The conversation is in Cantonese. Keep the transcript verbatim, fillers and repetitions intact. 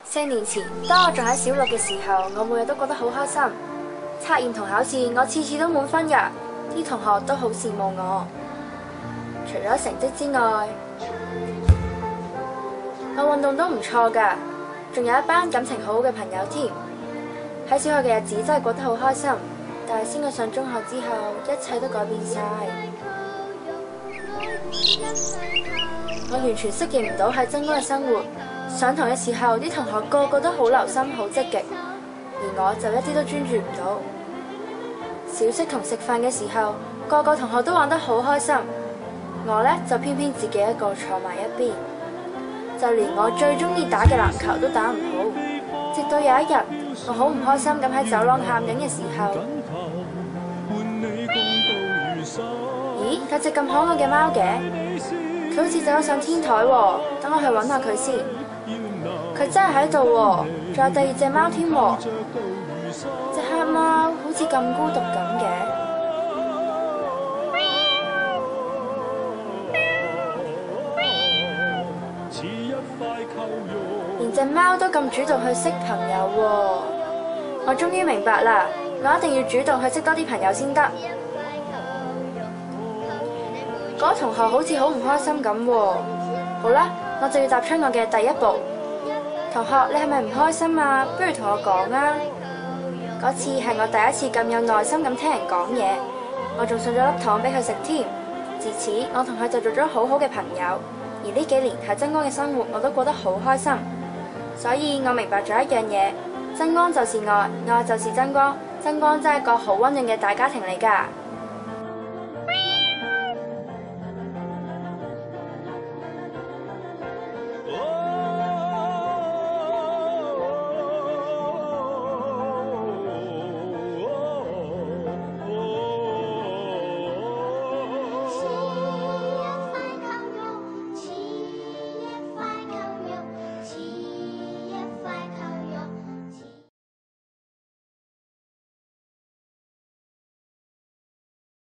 四年前，當我仲喺小六嘅時候，我每日都覺得好開心。測驗同考試，我次次都滿分㗎，啲同學都好羨慕我。除咗成績之外，我運動都唔錯㗎，仲有一班感情好好嘅朋友添。喺小學嘅日子真係過得好開心，但係升咗上中學之後，一切都改變晒。我完全適應唔到喺真光嘅生活。上堂嘅時候，啲同學個個都好留心、好積極，而我就一啲都專注唔到。小息同食飯嘅時候，個個同學都玩得好開心，我呢就偏偏自己一個坐埋一邊，就連我最中意打嘅籃球都打唔好。直到有一日，我好唔開心咁喺走廊喊緊嘅時候，咦，有隻咁可愛嘅貓嘅，佢好似走咗上天台喎，等我去揾下佢先。佢真係喺度喎，仲有第二隻貓添喎，隻黑貓好似咁孤獨咁嘅，連隻貓都咁主動去識朋友喎。我終於明白啦，我一定要主動去識多啲朋友先得。嗰個同學好似好唔開心咁喎，好啦，我就要踏出我嘅第一步。同學，你係咪唔開心啊？不如同我講啊！嗰次係我第一次咁有耐心咁聽人講嘢，我仲送咗粒糖俾佢食添。自此，我同佢就做咗好好嘅朋友。而呢幾年喺真光嘅生活，我都過得好開心。所以我明白咗一樣嘢，真光就是愛，愛就是真光，真光真係一個好溫暖嘅大家庭嚟㗎。